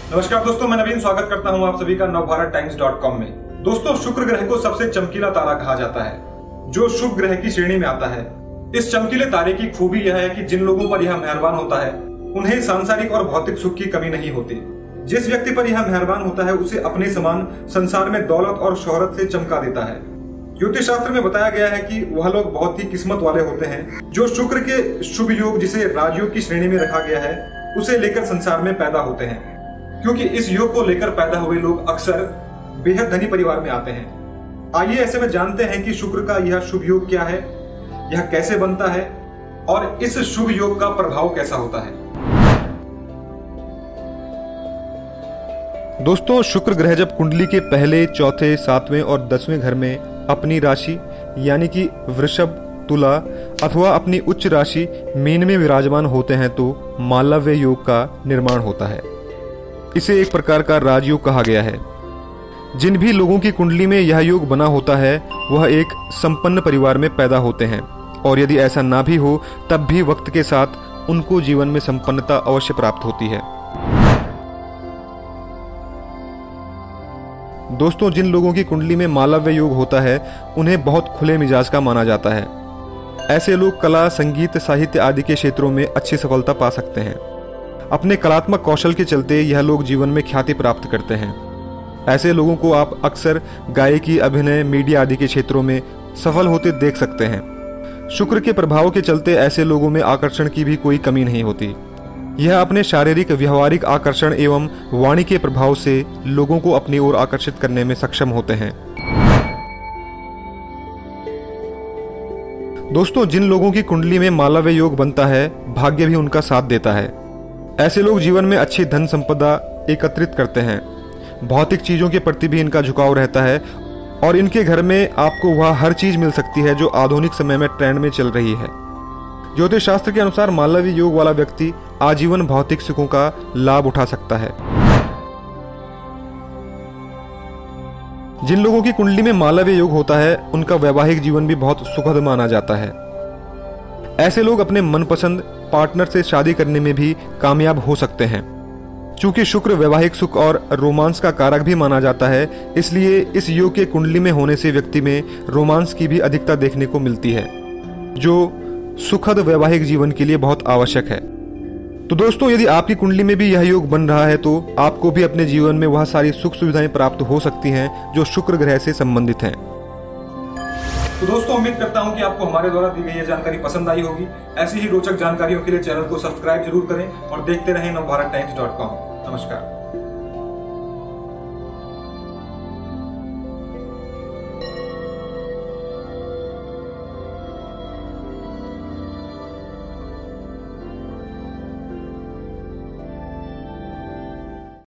नमस्कार दोस्तों, मैं नवीन स्वागत करता हूं आप सभी का navbharattimes.com में। दोस्तों, शुक्र ग्रह को सबसे चमकीला तारा कहा जाता है, जो शुभ ग्रह की श्रेणी में आता है। इस चमकीले तारे की खूबी यह है कि जिन लोगों पर यह मेहरबान होता है उन्हें सांसारिक और भौतिक सुख की कमी नहीं होती। जिस व्यक्ति पर यह मेहरबान होता है उसे अपने समान संसार में दौलत और शोहरत से चमका देता है। ज्योतिष शास्त्र में बताया गया है कि वह लोग बहुत ही किस्मत वाले होते हैं जो शुक्र के शुभ योग, जिसे राजयोग की श्रेणी में रखा गया है, उसे लेकर संसार में पैदा होते हैं। क्योंकि इस योग को लेकर पैदा हुए लोग अक्सर बेहद धनी परिवार में आते हैं। आइए ऐसे में जानते हैं कि शुक्र का यह शुभ योग क्या है, यह कैसे बनता है और इस शुभ योग का प्रभाव कैसा होता है। दोस्तों, शुक्र ग्रह जब कुंडली के पहले, चौथे, सातवें और 10वें घर में अपनी राशि यानी कि वृषभ, तुला अथवा अपनी उच्च राशि मीन में विराजमान होते हैं तो मालव्य योग का निर्माण होता है। इसे एक प्रकार का राजयोग कहा गया है। जिन भी लोगों की कुंडली में यह योग बना होता है वह एक संपन्न परिवार में पैदा होते हैं, और यदि ऐसा ना भी हो तब भी वक्त के साथ उनको जीवन में संपन्नता अवश्य प्राप्त होती है। दोस्तों, जिन लोगों की कुंडली में मालव्य योग होता है उन्हें बहुत खुले मिजाज का माना जाता है। ऐसे लोग कला, संगीत, साहित्य आदि के क्षेत्रों में अच्छी सफलता पा सकते हैं। अपने कलात्मक कौशल के चलते यह लोग जीवन में ख्याति प्राप्त करते हैं। ऐसे लोगों को आप अक्सर गायकी, अभिनय, मीडिया आदि के क्षेत्रों में सफल होते देख सकते हैं। शुक्र के प्रभाव के चलते ऐसे लोगों में आकर्षण की भी कोई कमी नहीं होती। यह अपने शारीरिक, व्यवहारिक आकर्षण एवं वाणी के प्रभाव से लोगों को अपनी ओर आकर्षित करने में सक्षम होते हैं। दोस्तों, जिन लोगों की कुंडली में मालव्य योग बनता है भाग्य भी उनका साथ देता है। ऐसे लोग जीवन में अच्छी धन संपदा एकत्रित करते हैं। भौतिक चीजों के प्रति भी इनका झुकाव रहता है और इनके घर में आपको वह हर चीज मिल सकती है जो आधुनिक समय में ट्रेंड में चल रही है। ज्योतिष शास्त्र के अनुसार मालव्य योग वाला व्यक्ति आजीवन भौतिक सुखों का लाभ उठा सकता है। जिन लोगों की कुंडली में मालव्य योग होता है उनका वैवाहिक जीवन भी बहुत सुखद माना जाता है। ऐसे लोग अपने मनपसंद पार्टनर से शादी करने में भी कामयाब हो सकते हैं। चूंकि शुक्र वैवाहिक सुख और रोमांस का कारक भी माना जाता है, इसलिए इस योग के कुंडली में होने से व्यक्ति में रोमांस की भी अधिकता देखने को मिलती है, जो सुखद वैवाहिक जीवन के लिए बहुत आवश्यक है। तो दोस्तों, यदि आपकी कुंडली में भी यह योग बन रहा है तो आपको भी अपने जीवन में वह सारी सुख सुविधाएं प्राप्त हो सकती हैं जो शुक्र ग्रह से संबंधित हैं। तो दोस्तों, उम्मीद करता हूं कि आपको हमारे द्वारा दी गई यह जानकारी पसंद आई होगी। ऐसी ही रोचक जानकारियों के लिए चैनल को सब्सक्राइब जरूर करें और देखते रहें navbharattimes.com। नमस्कार।